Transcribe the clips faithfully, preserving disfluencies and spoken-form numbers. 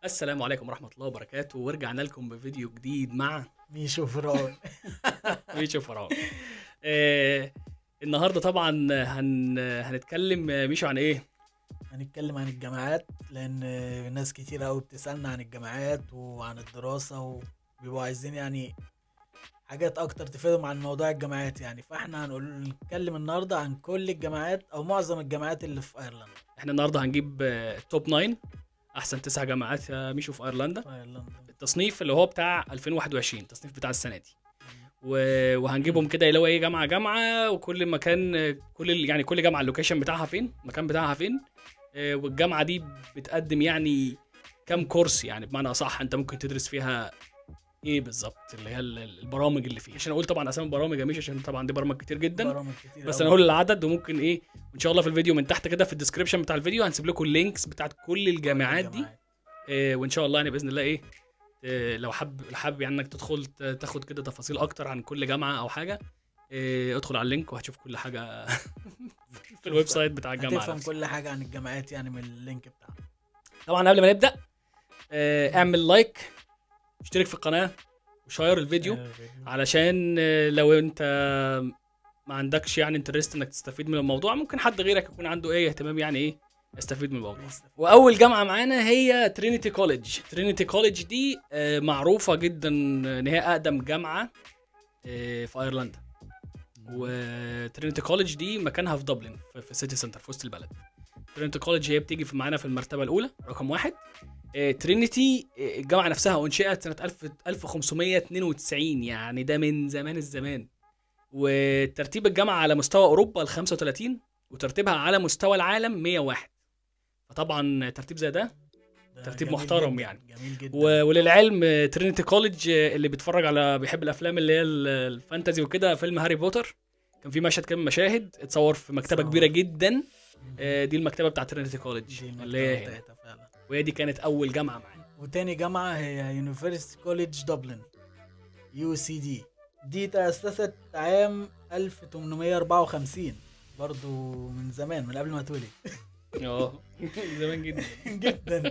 السلام عليكم ورحمة الله وبركاته، ورجعنا لكم بفيديو جديد مع ميشو فرعون. ميشو فرعون. آه النهارده طبعا هن هنتكلم ميشو عن ايه؟ هنتكلم عن الجامعات، لان ناس كتير قوي بتسألنا عن الجامعات وعن الدراسة، وبيبقوا عايزين يعني حاجات اكتر تفيدهم عن موضوع الجامعات يعني. فاحنا هنقول نتكلم النهارده عن كل الجامعات او معظم الجامعات اللي في ايرلندا. احنا النهارده هنجيب آه، توب تسعة احسن تسع جامعات يا ميشو في ايرلندا. في ايرلندا التصنيف اللي هو بتاع ألفين وواحد وعشرين، التصنيف بتاع السنة دي. و- وهنجيبهم كده اللي هو ايه جامعة جامعة، وكل مكان كل ال- يعني كل جامعة اللوكيشن بتاعها فين، المكان بتاعها فين. آه، والجامعة دي بتقدم يعني كام كورس، يعني بمعنى اصح انت ممكن تدرس فيها ايه بالظبط، اللي هي ال- البرامج اللي فيها. عشان اقول طبعا اسامي البرامج يا مش عشان طبعا دي برامج كتير جدا، برامج كتير بس أوي. انا هقول العدد وممكن ايه ان شاء الله في الفيديو من تحت كده في الديسكربشن بتاع الفيديو هنسيب لكم اللينكس بتاعت كل الجامعات دي. إيه وان شاء الله يعني باذن الله ايه, إيه لو حابب لو حابب يعني انك تدخل ت- تاخد كده تفاصيل اكتر عن كل جامعه او حاجه، إيه ادخل على اللينك وهتشوف كل حاجه في الويب سايت بتاع الجامعه هتفهم نفسها. كل حاجة عن الجامعات يعني من اللينك بتاعنا. طبعا قبل ما نبدا إيه اعمل لايك، اشترك في القناه وشير الفيديو، علشان آه، لو انت ما عندكش يعني انترست انك تستفيد من الموضوع، ممكن حد غيرك يكون عنده ايه اهتمام يعني ايه يستفيد من الموضوع. واول جامعه معانا هي ترينيتي كوليدج. ترينيتي كوليدج دي آه، معروفه جدا ان هي اقدم جامعه آه، في ايرلندا. وترينيتي كوليدج دي مكانها في دبلن، في في سيتي سنتر في وسط البلد. ترينيتي كوليدج هي بتيجي في معانا في المرتبه الاولى رقم واحد. آه، ترينيتي آه، الجامعه نفسها انشئت سنه ألف وخمسمية اتنين وتسعين، يعني ده من زمان الزمان. وترتيب الجامعه على مستوى اوروبا ال خمسة وتلاتين، وترتيبها على مستوى العالم مية وواحد. فطبعا ترتيب زي ده ده ترتيب جميل محترم جداً، يعني. جميل جدا. و- وللعلم ترينيتي كوليدج اللي بيتفرج على بيحب الافلام اللي هي ال- الفانتازي وكده، فيلم هاري بوتر كان في مشهد كده من مشاهد اتصور في مكتبه اتصور. كبيره جدا. آه، دي المكتبه بتاعت ترينيتي كوليدج دي اللي هي المكتبة هنا، بتاعتها فعلا. وهي دي كانت اول جامعه معانا. وتاني جامعة هي يونيفرسيتي كوليدج دبلن، يو سي دي. دي تأسست عام ألف وتمنمية وأربعة وخمسين، برضو من زمان، من قبل ما اتولد. اه زمان جدا جدا.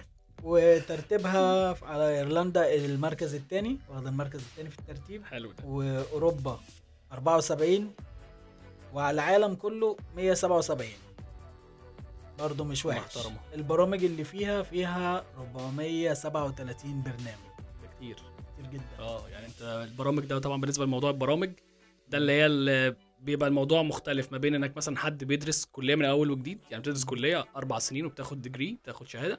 وترتيبها على ايرلندا المركز الثاني، واخد المركز الثاني في الترتيب. حلو ده. واوروبا أربعة وسبعين، وعلى العالم كله مية وسبعة وسبعين، برضو مش وحش. محترمة. البرامج اللي فيها فيها أربعمية وسبعة وتلاتين برنامج، ده كتير كتير جدا. اه. يعني انت البرامج ده طبعا بالنسبه لموضوع البرامج ده اللي هي اللي بيبقى الموضوع مختلف ما بين انك مثلا حد بيدرس كليه من اول وجديد، يعني بتدرس كليه اربع سنين وبتاخد ديجري، بتاخد شهاده.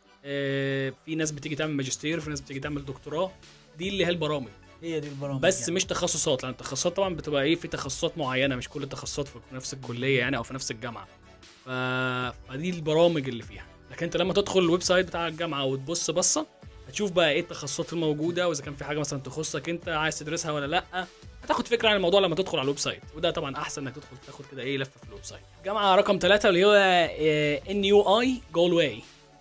آه في ناس بتيجي تعمل ماجستير، في ناس بتيجي تعمل دكتوراه. دي اللي هي البرامج، هي دي البرامج بس يعني. مش تخصصات. لان التخصصات طبعا بتبقى ايه في تخصصات معينه، مش كل التخصصات في نفس الكليه يعني او في نفس الجامعه. ف... فدي البرامج اللي فيها. لكن انت لما تدخل الويب سايت بتاع الجامعه وتبص بصه، هتشوف بقى ايه التخصصات الموجوده، واذا كان في حاجه مثلا تخصك انت عايز تدرسها ولا لا. هتاخد فكره عن الموضوع لما تدخل على الويب سايت، وده طبعا احسن انك تدخل تاخد كده ايه لفه في الويب سايت. جامعه رقم ثلاثة اللي هو ان يو اي جولواي.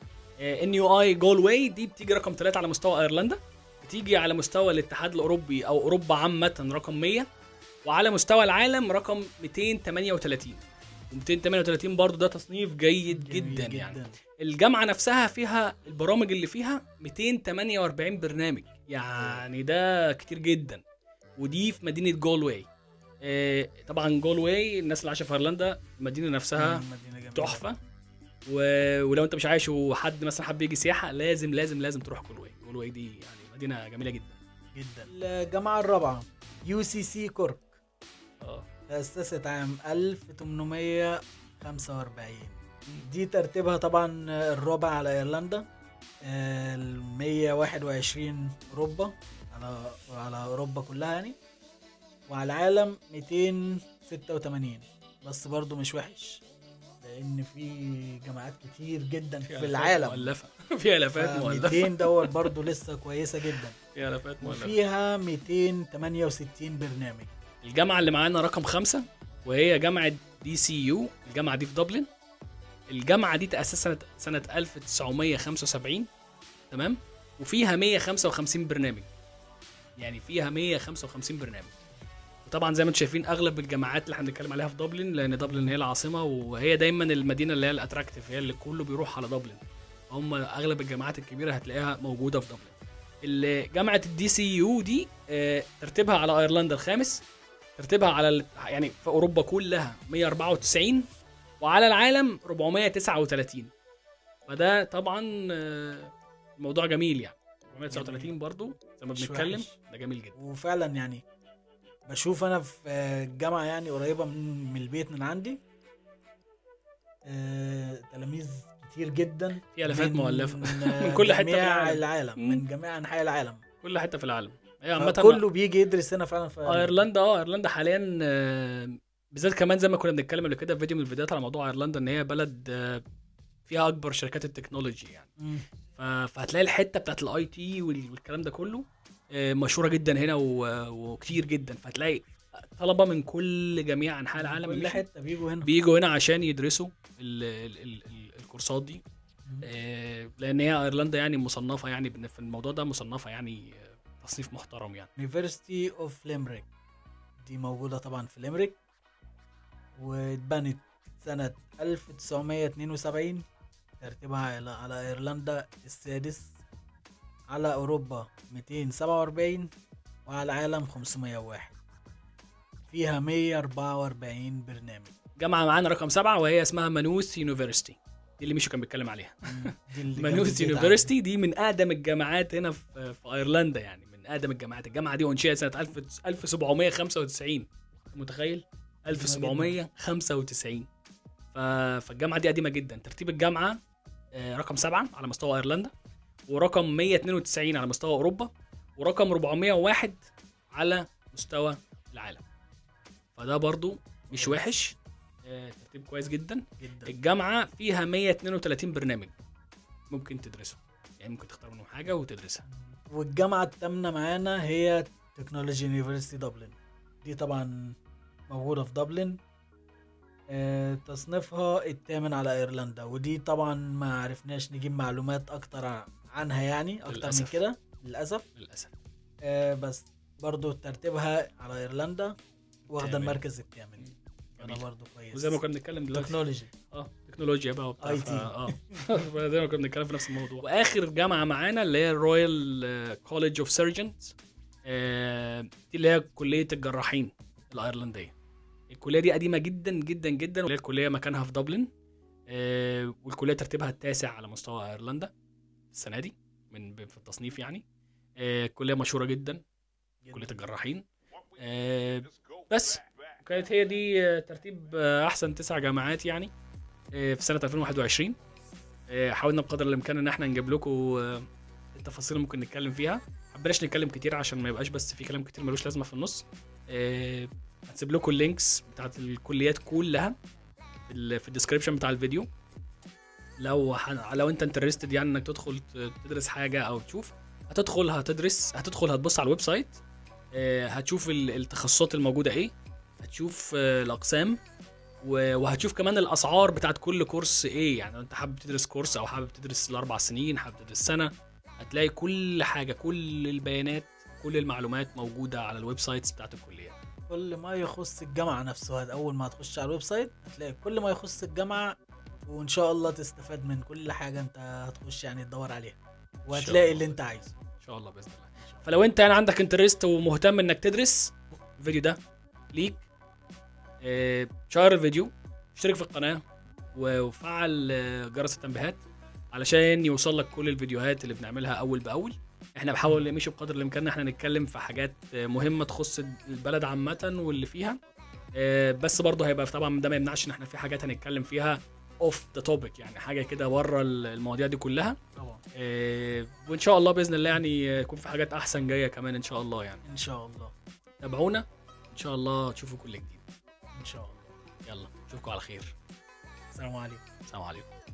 ان يو اي جولواي دي بتيجي رقم ثلاثة على مستوى ايرلندا، بتيجي على مستوى الاتحاد الاوروبي او اوروبا عامه رقم مية، وعلى مستوى العالم رقم ميتين وتمانية وتلاتين. وميتين وتمانية وتلاتين برضو ده تصنيف جيد جدا, جداً يعني. الجامعة نفسها فيها البرامج اللي فيها ميتين وتمانية واربعين برنامج، يعني ده كتير جدا. ودي في مدينة جولواي. إيه طبعا جولواي الناس اللي عايشة في ايرلندا المدينة نفسها تحفة. و... ولو انت مش عايش وحد مثلا حب يجي سياحة، لازم لازم لازم تروح جولواي. جولواي دي يعني مدينة جميلة جدا جدا. الجامعة الرابعة يو سي سي كورك، اه تأسست عام ألف وتمنمية وخمسة وأربعين. دي ترتيبها طبعا الرابع على ايرلندا، ال مية وواحد وعشرين اوروبا، على على اوروبا كلها يعني. وعلى العالم ميتين وستة وتمانين، بس برضو مش وحش، لان في جامعات كتير جدا في العالم مؤلفة في الافات مؤلفة. ميتين دول برضو لسه كويسة جدا. في الافات مؤلفة. وفيها ميتين وتمانية وستين برنامج. الجامعة اللي معانا رقم خمسة وهي جامعة دي سي يو. الجامعة دي في دبلن. الجامعة دي تأسست سنة سنة ألف وتسعمية وخمسة وسبعين، تمام. وفيها مية وخمسة وخمسين برنامج، يعني فيها مية وخمسة وخمسين برنامج. وطبعا زي ما انتم شايفين اغلب الجامعات اللي احنا بنتكلم عليها في دبلن، لان دبلن هي العاصمة وهي دايما المدينة اللي هي الاتراكتيف، هي اللي كله بيروح على دبلن. هم اغلب الجامعات الكبيره هتلاقيها موجوده في دبلن. جامعه الدي سي يو دي ترتيبها على ايرلندا الخامس، ترتيبها على يعني في اوروبا كلها مية وأربعة وتسعين، وعلى العالم أربعمية وتسعة وتلاتين. فده طبعا موضوع جميل يعني. أربعمية وتسعة وتلاتين برضو زي ما بنتكلم، ده جميل جدا. وفعلا يعني بشوف انا في الجامعه يعني قريبه من, من البيت من عندي، آه، تلاميذ كتير جدا، في الافات مؤلفه من كل حته في العالم, العالم. من جميع انحاء العالم، كل حته في العالم. هي عامه كله بيجي يدرس هنا فعلا في ايرلندا. اه ايرلندا حاليا آه بالذات كمان زي ما كنا بنتكلم قبل كده في فيديو من الفيديوهات على موضوع ايرلندا، ان هي بلد آه فيها اكبر شركات التكنولوجي يعني. م. فهتلاقي الحته بتاعت الاي تي والكلام ده كله آه مشهوره جدا هنا وكتير جدا. فهتلاقي طلبه من كل جميع انحاء العالم، كل حته بيجوا هنا بيجوا هنا عشان يدرسوا ال ال ال ال الكورسات دي. آه لان هي ايرلندا يعني مصنفه يعني في الموضوع ده، مصنفه يعني تصنيف محترم يعني. University of Limerick دي موجودة طبعا في ليمريك، واتبنت سنة ألف وتسعمية اتنين وسبعين، ترتيبها على, على ايرلندا السادس، على اوروبا ميتين وسبعة وأربعين، وعلى العالم خمسمية وواحد، فيها مية وأربعة وأربعين برنامج. جامعة معانا رقم سبعة وهي اسمها مانوث يونيفرسيتي، دي اللي ميشو كان بيتكلم عليها. مانوث يونيفرسيتي دي من اقدم الجامعات هنا في, في ايرلندا يعني، من اقدم الجامعات. الجامعه دي انشئت سنه ألف وسبعمية وخمسة وتسعين، متخيل؟ ألف وسبعمية وخمسة وتسعين. فالجامعه دي قديمه جدا. ترتيب الجامعه رقم سبعة على مستوى ايرلندا، ورقم مية واتنين وتسعين على مستوى اوروبا، ورقم أربعمية وواحد على مستوى العالم. فده برضو مش وحش، ترتيب كويس جدا. جدا. الجامعه فيها مية واتنين وتلاتين برنامج ممكن تدرسه، يعني ممكن تختار منهم حاجه وتدرسها. والجامعه الثامنه معانا هي تكنولوجي يونيفرسيتي دبلن، دي طبعا موجوده في دبلن، آه تصنيفها الثامن على ايرلندا. ودي طبعا ما عرفناش نجيب معلومات اكتر عنها يعني اكتر للأسف. من كده للاسف للاسف آه بس برضو ترتيبها على ايرلندا واخده المركز الثامن. انا برضو كويس. وزي ما كنا بنتكلم دلوقتي تكنولوجي اه تكنولوجيا بقى وبتاع اي تي اه زي ما كنا بنتكلم في نفس الموضوع. واخر جامعه معانا اللي هي الرويال كوليدج اوف سيرجنز، دي اللي هي كليه الجراحين الايرلنديه. الكليه دي قديمه جدا جدا جدا، واللي الكليه مكانها في دبلن، آه والكليه ترتيبها التاسع على مستوى ايرلندا السنه دي من في التصنيف يعني. آه كليه مشهوره جدا كليه الجراحين. آه بس كانت هي دي ترتيب احسن تسع جامعات يعني في سنه ألفين وواحد وعشرين. حاولنا بقدر الامكان ان احنا نجيب لكم التفاصيل ممكن نتكلم فيها، حبناش نتكلم كتير عشان ما يبقاش بس في كلام كتير ملوش لازمه في النص. هنسيب لكم اللينكس بتاعت الكليات كلها في الديسكريبشن بتاع الفيديو، لو ح... لو انت انترستد يعني انك تدخل تدرس حاجه او تشوف، هتدخل هتدرس هتدخل هتبص على الويب سايت، هتشوف التخصصات الموجوده ايه، هتشوف الاقسام، وهتشوف كمان الاسعار بتاعت كل كورس ايه. يعني انت حابب تدرس كورس او حابب تدرس الاربع سنين، حابب تدرس سنه، هتلاقي كل حاجه، كل البيانات، كل المعلومات موجوده على الويب سايتس بتاعت الكليه. كل ما يخص الجامعه نفسها اول ما تخش على الويب سايت هتلاقي كل ما يخص الجامعه، وان شاء الله تستفاد من كل حاجه انت هتخش يعني تدور عليها، وهتلاقي اللي انت عايزه ان شاء الله باذن الله. فلو انت يعني عندك انترست ومهتم انك تدرس، الفيديو ده ليك. اه شير الفيديو، اشترك في القناه، وفعل جرس التنبيهات علشان يوصل لك كل الفيديوهات اللي بنعملها اول باول. احنا بنحاول نمشي بقدر الامكان احنا نتكلم في حاجات مهمه تخص البلد عامه واللي فيها، اه بس برضه هيبقى طبعا ده ما يمنعش ان احنا في حاجات هنتكلم فيها اوف ذا توبيك، يعني حاجه كده بره المواضيع دي كلها طبعا. اه وان شاء الله باذن الله يعني يكون في حاجات احسن جايه كمان ان شاء الله يعني. ان شاء الله تابعونا ان شاء الله تشوفوا كل جديد ان شاء الله. يلا نشوفكم على خير. السلام عليكم. السلام عليكم.